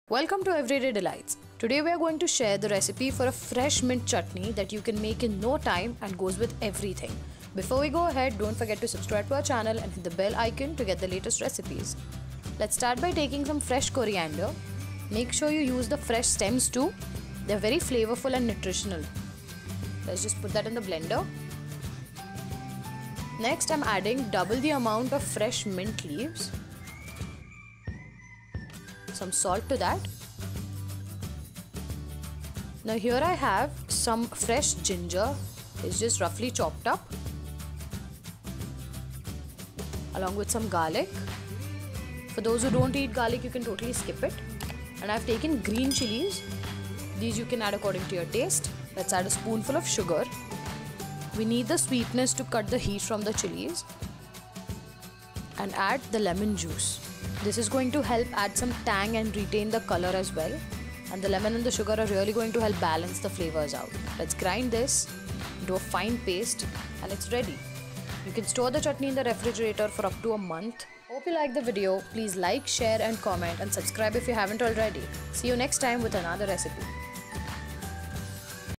Welcome to Everyday Delights. Today we are going to share the recipe for a fresh mint chutney that you can make in no time and goes with everything. Before we go ahead, don't forget to subscribe to our channel and hit the bell icon to get the latest recipes. Let's start by taking some fresh coriander. Make sure you use the fresh stems too. They're very flavorful and nutritional. Let's just put that in the blender. Next, I'm adding double the amount of fresh mint leaves. Some salt to that. Now here I have some fresh ginger. It's just roughly chopped up, along with some garlic. For those who don't eat garlic, you can totally skip it. And I've taken green chilies. These you can add according to your taste. Let's add a spoonful of sugar. We need the sweetness to cut the heat from the chilies. And add the lemon juice. This is going to help add some tang and retain the color as well. And the lemon and the sugar are really going to help balance the flavors out. Let's grind this into a fine paste and it's ready. You can store the chutney in the refrigerator for up to a month. Hope you liked the video. Please like, share and comment and subscribe if you haven't already. See you next time with another recipe.